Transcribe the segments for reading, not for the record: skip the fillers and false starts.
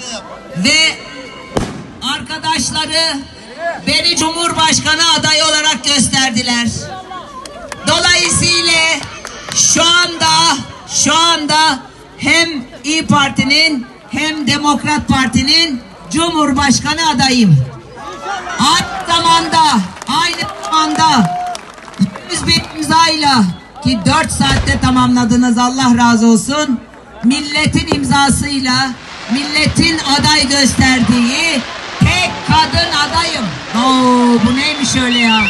ve arkadaşları beni Cumhurbaşkanı adayı olarak gösterdiler. Dolayısıyla şu anda hem İYİ Parti'nin hem Demokrat Parti'nin Cumhurbaşkanı adayım. Aynı zamanda 101 imzayla ki 4 saatte tamamladınız, Allah razı olsun. Milletin imzasıyla, milletin aday gösterdiği tek kadın adayım. Bu neymiş öyle ya?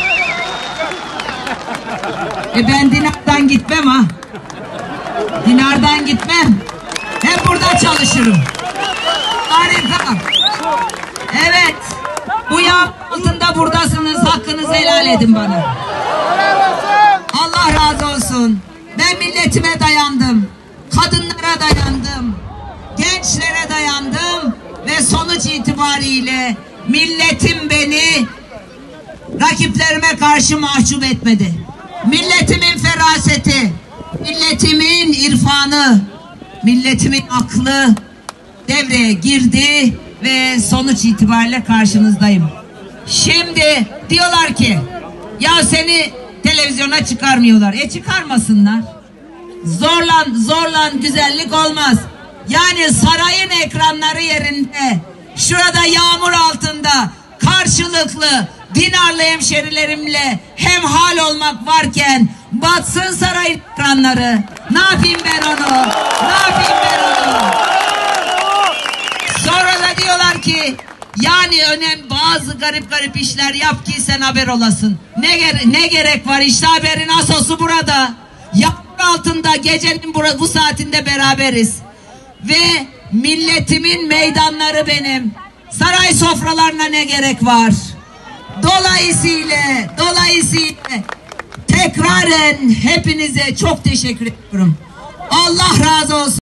Ben dinardan gitmem ha. Dinardan gitmem. Hep burada çalışırım. Harika. Evet. Bu yağ altında buradasınız. Hakkınızı helal edin bana. Allah razı olsun. Ben milletime dayandım. Kadınlara dayandım. Gençlere dayandım. Ve sonuç itibariyle milletim beni rakiplerime karşı mahcup etmedi. Milletimin feraseti, milletimin irfanı, milletimin aklı devreye girdi ve sonuç itibariyle karşınızdayım. Şimdi diyorlar ki ya seni televizyona çıkarmıyorlar. Çıkarmasınlar. Zorlan güzellik olmaz. Yani sarayın ekranları yerinde, şurada yağmur altında karşılıklı Dinarlı hemşerilerimle hemhal olmak varken batsın saray ekranları. Ne yapayım ben onu? Sonra da diyorlar ki yani bazı garip işler yap ki sen haber olasın. Ne gerek var, işte haberin asosu burada. Yağmur altında gecenin bu saatinde beraberiz. Ve milletimin meydanları benim. Saray sofralarına ne gerek var? Dolayısıyla tekraren hepinize çok teşekkür ediyorum. Allah razı olsun.